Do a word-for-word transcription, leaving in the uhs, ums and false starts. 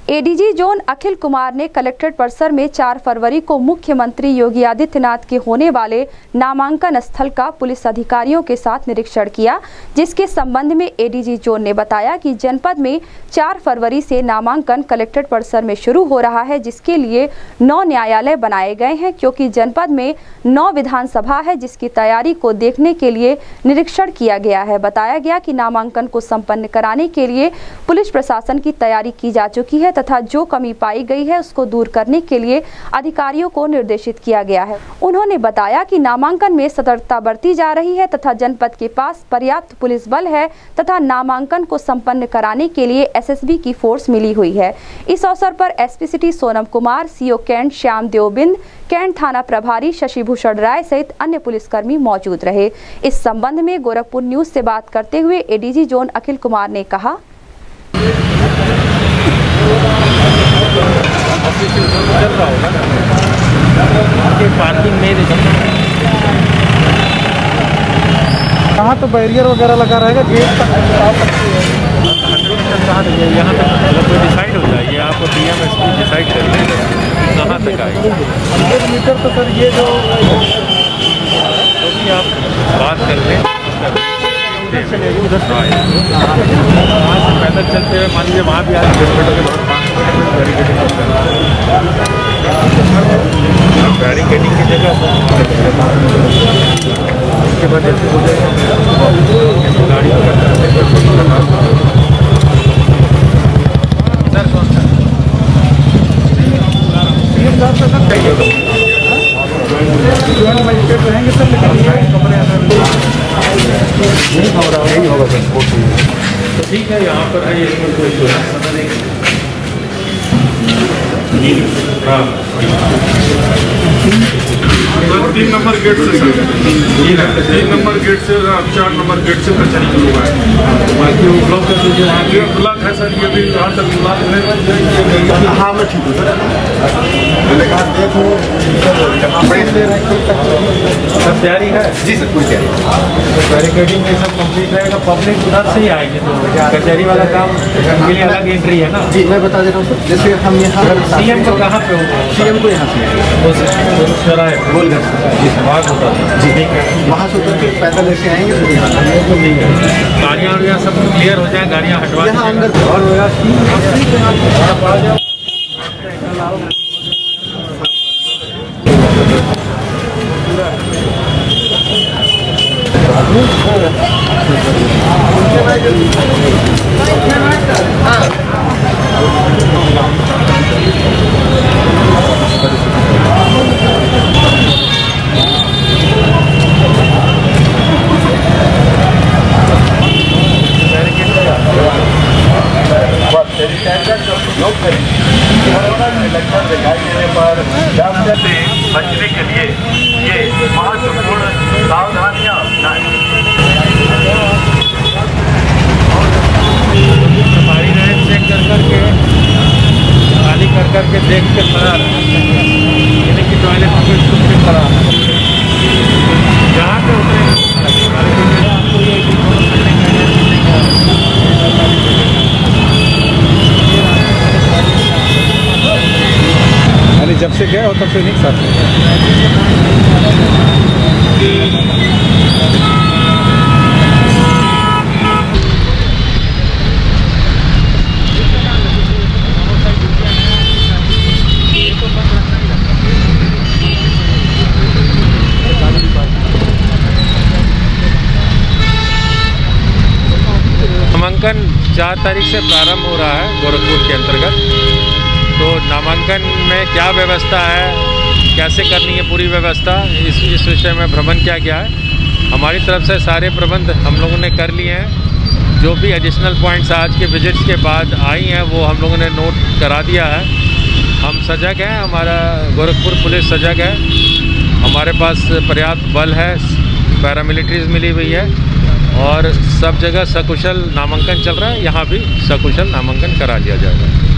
ADG zone Akhil Kumar ने collectorate परिसर में चार फरवरी को मुख्यमंत्री योगी आदित्यनाथ के होने वाले नामांकन स्थल का पुलिस अधिकारियों के साथ निरीक्षण किया, जिसके संबंध में एडीजी जोन ने बताया कि जनपद में चार फरवरी से नामांकन कलेक्ट्रेट परिसर में शुरू हो रहा है, जिसके लिए नौ न्यायालय बनाए गए हैं, क्योंकि जनपद में नौ विधानसभा है, जिसकी तैयारी को देखने के लिए निरीक्षण किया गया है। बताया गया कि नामांकन को संपन्न कराने के लिए पुलिस प्रशासन की तैयारी की जा चुकी है तथा जो कमी पाई गई है उसको दूर करने के लिए अधिकारियों को निर्देशित किया गया है। उन्होंने बताया कि नामांकन में सतर्कता बरती जा रही है तथा जनपद के पास पर्याप्त पुलिस बल है तथा नामांकन को संपन्न कराने के लिए एसएसबी की फोर्स मिली हुई है। इस अवसर पर SP city Sonam Kumar, CO cantt Shyam Devbind, cantt थाना प्रभारी शशि भूषण राय सहित अन्य पुलिसकर्मी मौजूद रहे। इस संबंध में गोरखपुर न्यूज से बात करते हुए एडीजी जोन अखिल कुमार ने कहा, चल रहा होगा ना पार्किंग में कहाँ तो बैरियर वगैरह लगा रहेगा, गेट तक यहाँ तक कोई डिसाइड हो जाए, ये आपको D M S P decide कर ले कहाँ तक आएगी। हंड्रेड मीटर तो सर ये जो तो भी आप बात कर लें उधर से वहाँ से पैदल चलते हुए मान लीजिए वहाँ भी आज बैरिकेडिंग की जगह उसके बाद ऐसे हो जाएगा गाड़ी इधर कौन सा सीएम साहब का सर मजिस्ट्रेट रहेंगे सर, लेकिन कमरे नहीं होगा तो ठीक है। यहाँ पर है इसमें कोई हाँ तीन नंबर गेट से तीन नंबर गेट से चार नंबर गेट से कचहरी शुरू हुआ है। बाकी वो ब्लॉक कर दीजिए, वहाँ ये ब्लॉक है सर, ये भी यहाँ तक ब्लॉक नहीं। हाँ मैं ठीक हूँ सब तैयारी है जी सर, पूरी तैयारी। बैरिकेडिंग में सब कंप्लीट रहेगा, पब्लिक उधर से ही आएगी तो कचहरी वाला काम के लिए अलग एंट्री है ना। जी मैं बता दे रहा हूँ सर, जैसे हम यहाँ सीएम को कहाँ पे होगा, सीएम को यहाँ से गोलघर जी वहाँ होता है जी, ठीक है। वहाँ से उतर के पैदल ऐसे आएंगे फिर यहाँ गाड़ियाँ वाड़ियाँ सब क्लियर हो जाए, गाड़ियाँ हटवा यहाँ अंदर और बचने के लिए ये महत्वपूर्ण सावधानियां सफाई लाइन चेक कर करके खाली कर करके देख के खड़ा यानी कि टॉयलेट में खड़ा जहाँ पे उतरे जब से गए हो तब से नहीं साथ नामांकन चार तारीख से प्रारंभ हो रहा है गोरखपुर के अंतर्गत। तो नामांकन में क्या व्यवस्था है, कैसे करनी है पूरी व्यवस्था, इस इस विषय में भ्रमण किया गया है। हमारी तरफ से सारे प्रबंध हम लोगों ने कर लिए हैं। जो भी एडिशनल पॉइंट्स आज के विजिट्स के बाद आई हैं वो हम लोगों ने नोट करा दिया है। हम सजग हैं, हमारा गोरखपुर पुलिस सजग है, हमारे पास पर्याप्त बल है, पैरामिलिट्रीज मिली हुई है और सब जगह सकुशल नामांकन चल रहा है। यहाँ भी सकुशल नामांकन करा लिया जाएगा।